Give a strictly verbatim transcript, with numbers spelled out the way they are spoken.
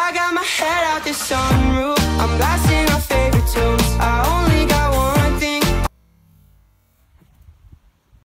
I got my head out the sunroof, I'm blasting